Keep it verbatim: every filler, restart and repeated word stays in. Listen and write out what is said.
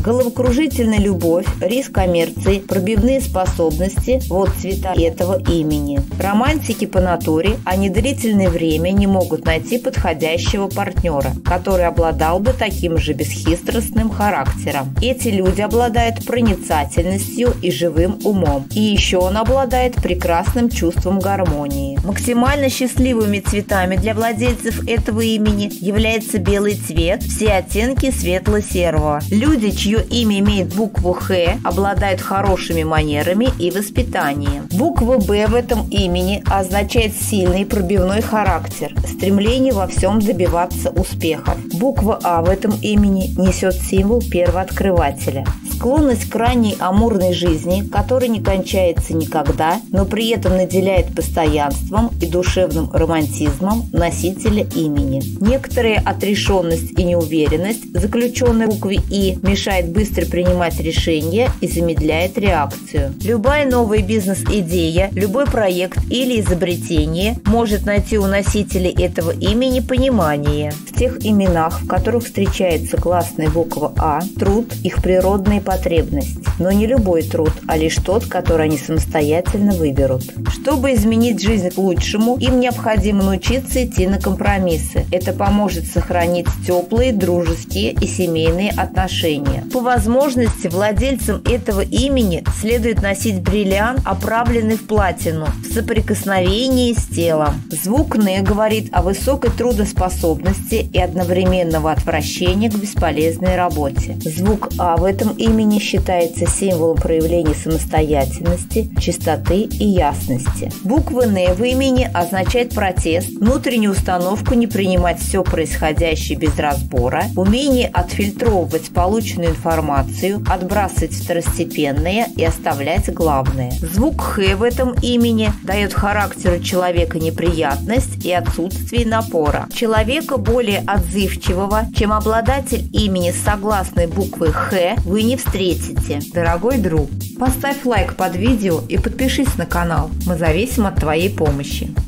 Головокружительная любовь, риск коммерции, пробивные способности – вот цвета этого имени. Романтики по натуре, они длительное время не могут найти подходящего партнера, который обладал бы таким же бесхитростным характером. Эти люди обладают проницательностью и живым умом. И еще он обладает прекрасным чувством гармонии. Максимально счастливыми цветами для владельцев этого имени является белый цвет, все оттенки светло-серого. Люди, чье имя имеет букву «Х», обладают хорошими манерами и воспитанием. Буква «Б» в этом имени означает сильный пробивной характер, стремление во всем добиваться успехов. Буква «А» в этом имени несет символ первооткрывателя. Склонность к ранней амурной жизни, которая не кончается никогда, но при этом наделяет постоянством и душевным романтизмом носителя имени. Некоторая отрешенность и неуверенность, заключенная в букве «И», мешает быстро принимать решения и замедляет реакцию. Любая новая бизнес-идея, любой проект или изобретение может найти у носителей этого имени понимание. В тех именах, в которых встречается классная буква «А», труд – их природная потребность. Но не любой труд, а лишь тот, который они самостоятельно выберут. Чтобы изменить жизнь к лучшему, им необходимо научиться идти на компромиссы. Это поможет сохранить теплые, дружеские и семейные отношения. По возможности владельцам этого имени следует носить бриллиант, оправленный в платину, в соприкосновении с телом. Звук «Н» говорит о высокой трудоспособности и одновременного отвращения к бесполезной работе. Звук «А» в этом имени считается символом проявления самостоятельности, чистоты и ясности. Буква «Н» в имени означает протест, внутреннюю установку не принимать все происходящее без разбора, умение отфильтровывать полученную информацию, отбрасывать второстепенное и оставлять главное. Звук «Х» в этом имени дает характеру человека неприятность и отсутствие напора. Человека более отзывчивого, чем обладатель имени с согласной буквой «Х», вы не встретите. Дорогой друг, поставь лайк под видео и подпишись на канал. Мы зависим от твоей помощи.